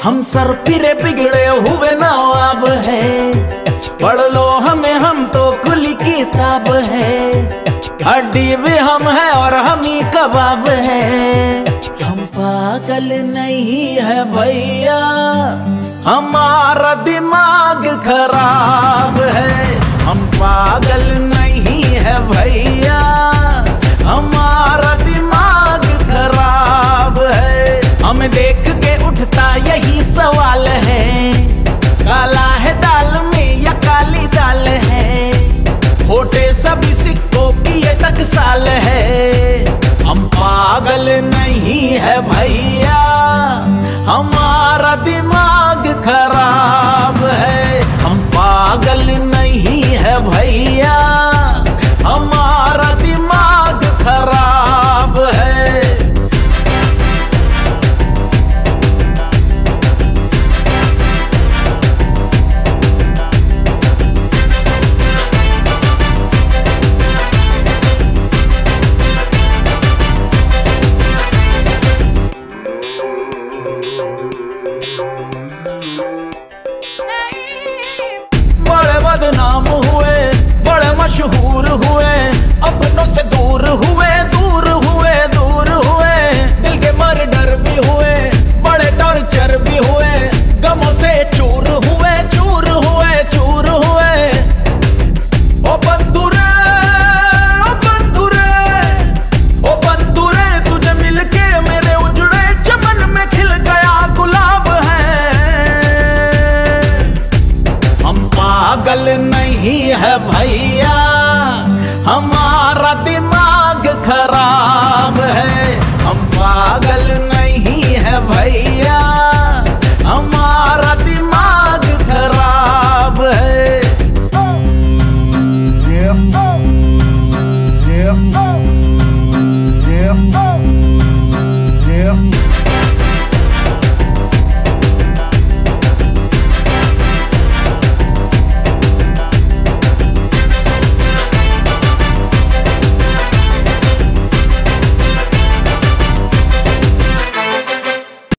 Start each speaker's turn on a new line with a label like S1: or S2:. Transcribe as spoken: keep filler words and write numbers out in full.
S1: हम सर फिरे बिगड़े हुए नवाब है, पढ़ लो हमें हम तो खुली किताब है। हड्डी भी हम है और हम ही कबाब है। हम पागल नहीं है भैया, हमारा दिमाग खराब है। हम पागल नहीं है भैया, हमारा दिमाग खराब है। हमें देख के उठता यही सवाल है, काला है दाल में या काली दाल है। होटे सभी सिक्कों की ये टकसाल है। हम पागल नहीं है भैया, हमारा दिमाग खराब है। हम पागल नहीं है भैया, हमारा दिमाग खराब है। बदनाम हुए, बड़े मशहूर हुए, अपनों से दूर हुए, दूर हुए, दूर हुए। दिल के मर्डर भी हुए, बड़े टॉर्चर भी हुए, गमों से